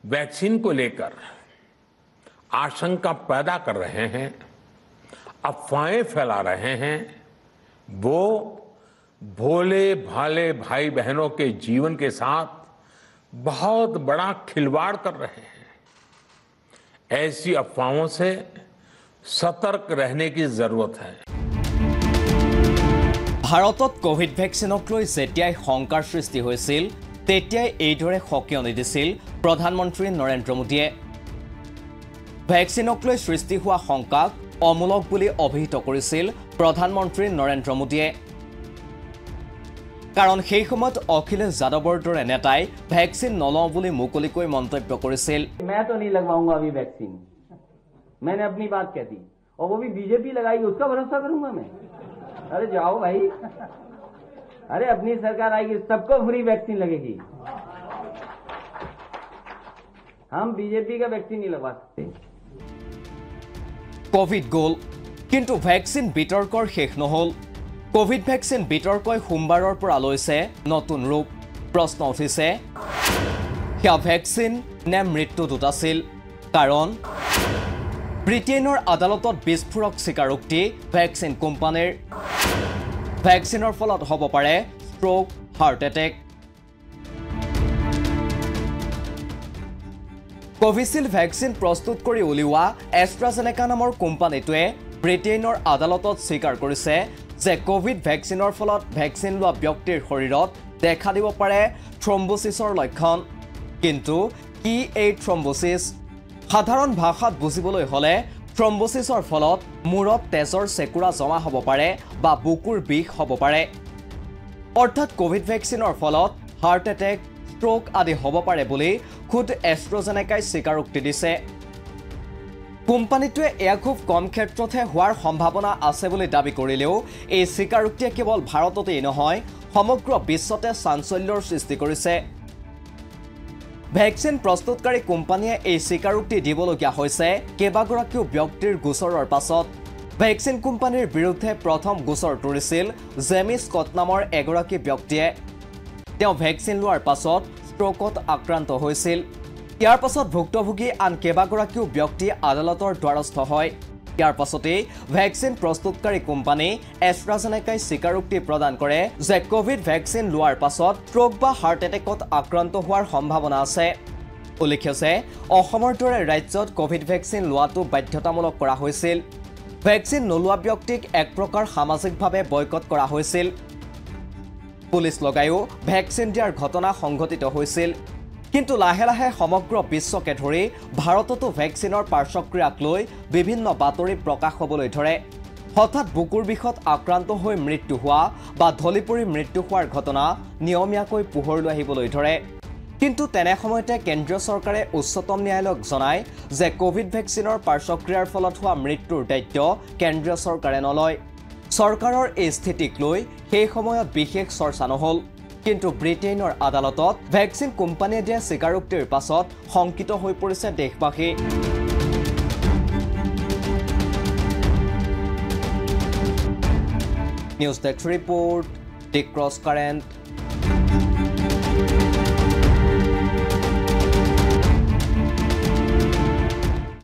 Vaccine को लेकर आशंका पैदा कर रहे हैं, अफवाहें फैला रहे हैं, वो भोले भाले भाई बहनों के जीवन के साथ बहुत बड़ा खिलवाड़ कर रहे हैं। ऐसी अफवाहों से सतर्क रहने की जरूरत है। भारतत कोविड वैक्सीनक লৈ যেতিয়াই শংকাৰ সৃষ্টি হৈছিল তেতিয়াই এইদৰে সকিয়নি দিছিল প্ৰধানমন্ত্ৰী নৰেন্দ্ৰ মোদীয়ে। ভ্যাকচিনক লৈ সৃষ্টি হোৱা শংকাক অমূলক বুলি অভিহিত কৰিছিল প্ৰধানমন্ত্ৰী নৰেন্দ্ৰ মোদীয়ে। কাৰণ সেই সময়ত অখিলেশ যাদৱৰ দৰে নেতাই ভ্যাকচিন নলওঁ বুলি মুকলিকৈ মন্তব্য কৰিছিল। मैं तो नहीं लगवाऊंगा अभी वैक्सीन, मैंने अपनी बात कह दी और वो भी बीजेपी लगाएगी, उसका भरोसा करूंगा मैं? अरे जाओ भाई, अरे अपनी सरकार आएगी, सबको फ्री वैक्सीन लगेगी। हम बीजेपी का वैक्सीन नहीं लगवा सकते। कोविड गल किंतु वैक्सीन बितर्कर शेष নহল। कोविड वैक्सीन बितर्कय सोमवाৰৰ পৰা লৈছে নতুন ৰূপ। প্ৰশ্ন উঠিছে সেয়া ভ্যাকচিন নে মৃত্যুদূত আছিল? কাৰণ ব্ৰিটেইনৰ আদালতত বিস্ফোৰক স্বীকাৰোক্তি ভ্যাকচিন কোম্পানীৰ। ভ্যাকচিনৰ ফলত হ'ব পাৰে stroke, heart attack. Covishield vaccine প্ৰস্তুত কৰি উলিওৱা এষ্ট্ৰাজেনেকা নামৰ কোম্পানীটোৱে ব্ৰিটেইনৰ আদালতত স্বীকাৰ কৰিছে যে কোভিড ভ্যাকচিনৰ ফলত ভ্যাকচিন লোৱা ব্যক্তিৰ শৰীৰত দেখা দিব পাৰে থ্ৰম্বোচিছৰ লক্ষণ। কিন্তু কি এই থ্ৰম্বোচিছ? সাধাৰণ ভাষাত বুজিবলৈ হ'লে থ্ৰম্বোচিছৰ ফলত মূৰত তেজৰ চেকুৰা জমা হ'ব পাৰে বা বুকুৰ বিষ হ'ব পাৰে। অৰ্থাৎ কোভিড ভ্যাকচিনৰ ফলত হাৰ্ট এটেক, ষ্ট্ৰোক আদি হ'ব পাৰে বুলি খুদ এষ্ট্ৰাজেনেকাই স্বীকাৰোক্তি দিছে। কোম্পানীটোৱে এয়া খুব কম ক্ষেত্ৰতহে হোৱাৰ সম্ভাৱনা আছে বুলি দাবী কৰিলেও এই স্বীকাৰোক্তিয়ে কেৱল ভাৰততেই নহয় সমগ্ৰ বিশ্বতে চাঞ্চল্যৰ সৃষ্টি কৰিছে। ভ্যাকচিন প্ৰস্তুতকাৰী কোম্পানীয়ে এই স্বীকাৰোক্তি দিবলগীয়া হৈছে কেইবাগৰাকীও ব্যক্তিৰ গোচৰৰ পাছত। ভ্যাকচিন কোম্পানীৰ বিৰুদ্ধে প্ৰথম গোচৰ তৰিছিল জেমি স্কট নামৰ এগৰাকী ব্যক্তিয়ে। তেওঁ ভ্যাকচিন লোৱাৰ পাছত ষ্ট্ৰোকত আক্ৰান্ত হৈছিল। ইয়াৰ পাছত ভুক্তভোগী আন কেইবাগৰাকীও ব্যক্তি আদালতৰ দ্বাৰস্থ হয়। ইয়াৰ পাছতেই ভ্যাকচিন প্ৰস্তুতকাৰী কোম্পানী এষ্ট্ৰাজেনেকাই স্বীকাৰোক্তি প্ৰদান কৰে যে কোভিড ভ্যাকচিন লোৱাৰ পাছত ষ্ট্ৰোক বা হাৰ্ট এটেকত আক্ৰান্ত হোৱাৰ সম্ভাৱনা আছে। উল্লেখ্য যে অসমৰ দৰে ৰাজ্যত কোভিড ভ্যাকচিন লোৱাটো বাধ্যতামূলক কৰা হৈছিল। ভ্যাকচিন নোলোৱা ব্যক্তিক এক প্ৰকাৰ সামাজিকভাৱে বয়কট কৰা হৈছিল। পুলিচ লগায়ো ভ্যাকচিন দিয়াৰ ঘটনা সংঘটিত হৈছিল। কিন্তু লাহে লাহে সমগ্ৰ বিশ্বকে ধৰি ভাৰততো ভ্যাকচিনৰ পাৰ্শ্বক্ৰিয়াক লৈ বিভিন্ন বাতৰি প্ৰকাশ হ'বলৈ ধৰে। হঠাৎ বুকুৰ বিষত আক্ৰান্ত হৈ মৃত্যু হোৱা বা ঢলি পৰি মৃত্যু হোৱাৰ ঘটনা নিয়মীয়াকৈ পোহৰলৈ আহিবলৈ ধৰে। কিন্তু তেনে সময়তে কেন্দ্ৰীয় চৰকাৰে উচ্চতম ন্যায়ালয়ক জনায় যে কোভিড ভ্যাকচিনৰ পাৰ্শ্বক্ৰিয়াৰ ফলত হোৱা মৃত্যুৰ দায়িত্ব কেন্দ্ৰীয় চৰকাৰে নলয়। চৰকাৰৰ এই স্থিতিক লৈ সেই সময়ত বিশেষ চৰ্চা নহ'ল। কিন্তু ব্ৰিটেইনৰ আদালতত ভ্যাকচিন কোম্পানীয়ে দিয়া স্বীকাৰোক্তিৰ পাছত শংকিত হৈ পৰিছে দেশবাসী। News desk report, the cross current.